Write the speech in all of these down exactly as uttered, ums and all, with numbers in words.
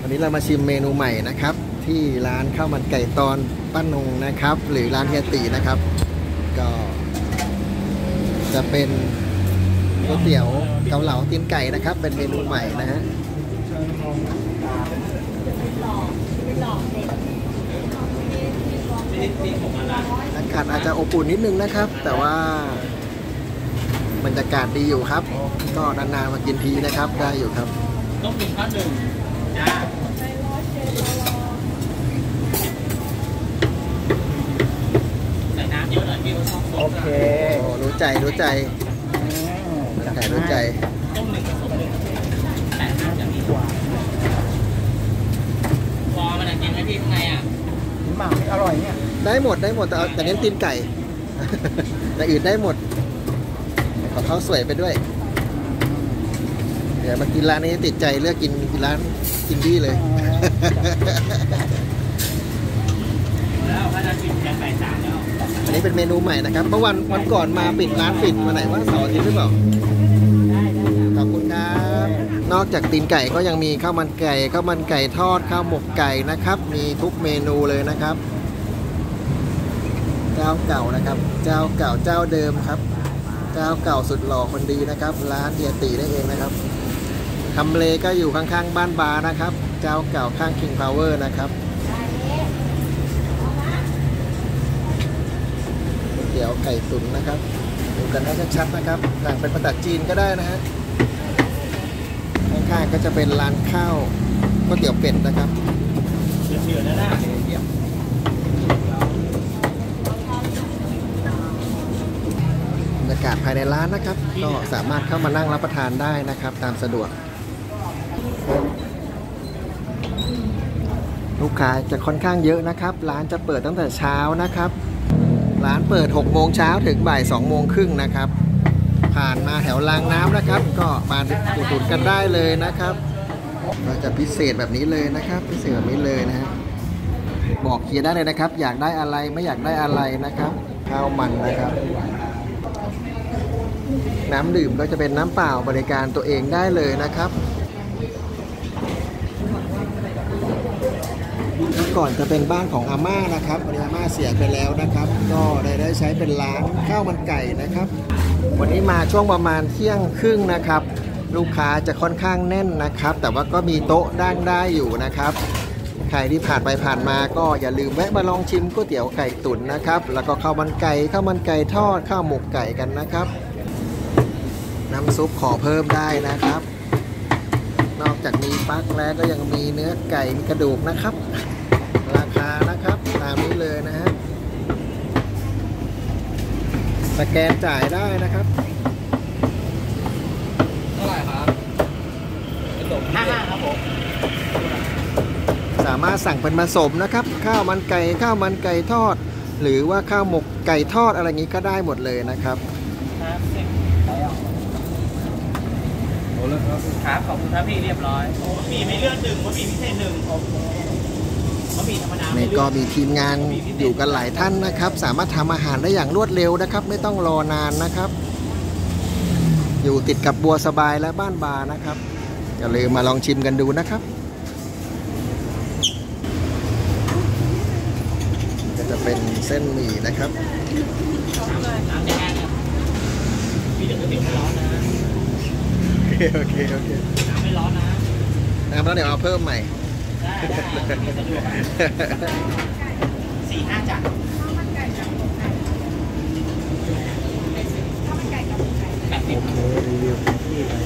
วันนี้เรามาชิมเมนูใหม่นะครับที่ร้านข้าวมันไก่ตอนป้านงนะครับหรือร้านเฮียตีนะครับก็จะเป็นก๋วยเตี๋ยวเกาเหลาตีนไก่นะครับเป็นเมนูใหม่นะฮะอากาศอาจจะอบอุ่นนิดนึงนะครับแต่ว่าบรรยากาศดีอยู่ครับก็นานๆมากินทีนะครับได้อยู่ครับต้องกินข้าวหนึ่งจ้าใส่น้ำเยอะหน่อยพี่โอเคโอ้รู้ใจรู้ใจรู้ใจรู้ใจต้มหนึ่งผสมหนึ่งแต่น้ำจะมีกว่าพอมันกินไหมพี่ข้างในอ่ะหมักอร่อยเนี่ยได้หมดได้หมดแต่แต่เน้นตีนไก่แต่อื่นได้หมดขอข้าวสวยไปด้วยเดี๋ยวมากินร้านนี้ติดใจเลือกกินร้านกินดี้เลยแล้วถ้าจะกินแกงไก่สามแล้วอันนี้เป็นเมนูใหม่นะครับเมื่อวันวันก่อนมาปิดร้านปิดวันไหนว่าเสาร์อาทิตย์หรือเปล่าขอบคุณครับนอกจากตีนไก่ก็ยังมีข้าวมันไก่ข้าวมันไก่ทอดข้าวหมกไก่นะครับมีทุกเมนูเลยนะครับเจ้าเก่านะครับเจ้าเก่าเจ้าเดิมครับเจ้าเก่าสุดหล่อคนดีนะครับร้านเฮียตีได้เองนะครับทำเลก็อยู่ข้างๆบ้านบาร์นะครับเจ้าเก่าข้าง King Power นะครับก๋วยเตี๋ยวไก่ตุ๋นนะครับดูกันให้ชัดๆนะครับสั่งเป็นภาษาจีนก็ได้นะฮะข้างๆก็จะเป็นร้านข้าวก๋วยเตี๋ยวเป็ดนะครับเดือดๆนะนะบรรยากาศภายในร้านนะครับก็สามารถเข้ามานั่งรับประทานได้นะครับตามสะดวกลูกค้าจะค่อนข้างเยอะนะครับร้านจะเปิดตั้งแต่เช้านะครับร้านเปิดหกโมงเช้าถึงบ่ายสองโมงครึ่งนะครับผ่านมาแถวรางน้ำนะครับก็มาอุดหนุนกันได้เลยนะครับเราจะพิเศษแบบนี้เลยนะครับพิเศษแบบนี้เลยนะฮะบอกเคียร์ได้เลยนะครับอยากได้อะไรไม่อยากได้อะไรนะครับข้าวมันนะครับน้ำดื่มก็จะเป็นน้ำเปล่าบริการตัวเองได้เลยนะครับเมื่อก่อนจะเป็นบ้านของอาม่านะครับวันนี้อาม่าเสียไปแล้วนะครับก็ได้ได้ใช้เป็นร้านข้าวมันไก่นะครับวันนี้มาช่วงประมาณเที่ยงครึ่งนะครับลูกค้าจะค่อนข้างแน่นนะครับแต่ว่าก็มีโต๊ะนั่งได้อยู่นะครับใครที่ผ่านไปผ่านมาก็อย่าลืมแวะมาลองชิมก๋วยเตี๋ยวไก่ตุ๋นนะครับแล้วก็ข้าวมันไก่ข้าวมันไก่ทอดข้าวหมกไก่กันนะครับน้ำซุปขอเพิ่มได้นะครับนอกจากมีฟักแล้วก็ยังมีเนื้อไก่มีกระดูกนะครับราคานะครับตามนี้เลยนะฮะสแกนจ่ายได้นะครับเท่าไหร่ครับกระดูกห้าห้าครับผมสามารถสั่งเป็นผสมนะครับข้าวมันไก่ข้าวมันไก่ทอดหรือว่าข้าวหมกไก่ทอดอะไรงี้ก็ได้หมดเลยนะครับครับขอบคุณครับพี่เรียบร้อยบะหมี่ไม่เลือกหนึ่งบะหมี่พิเศษหนึ่งบะหมี่ธรรมดานี่ก็มีทีมงานอยู่กันหลายท่านนะครับสามารถทำอาหารได้อย่างรวดเร็วนะครับไม่ต้องรอนานนะครับอยู่ติดกับบัวสบายและบ้านบาร์นะครับอย่าลืมมาลองชิมกันดูนะครับก็จะเป็นเส้นหมี่นะครับน้ำแดงพี่จะติดร้อนนะโอเคโอเคน้ำไม่ร้อนนะน้ำแล้วเดี๋ยวเอาเพิ่มใหม่สี่ห้าจานข้าวมันไก่กับหมกไก่ข้าวมันไก่กับหมกไก่แบบนี้รีวิวที่ไป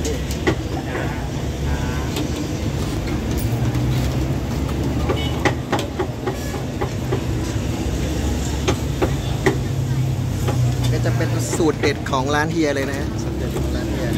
ก็จะเป็นสูตรเด็ดของร้านเฮียเลยนะสูตรเด็ดของร้านเฮีย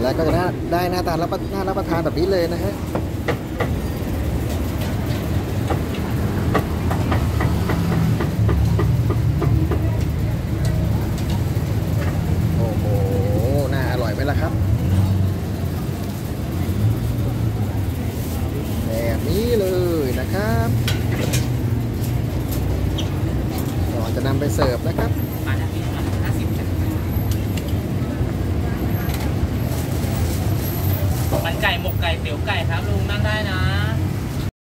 แล้วก็จะได้ได้หน้าตารับประหน้ารับประทานแบบนี้เลยนะฮะโอ้โหน่าอร่อยไหมล่ะครับแบบนี้เลยนะครับก่อนจะนำไปเสิร์ฟนะครับมาแล้วพี่มาห้าสิบมันไก่หมกไก่เตี๋ยวไก่ครับลุงนั่งได้นะ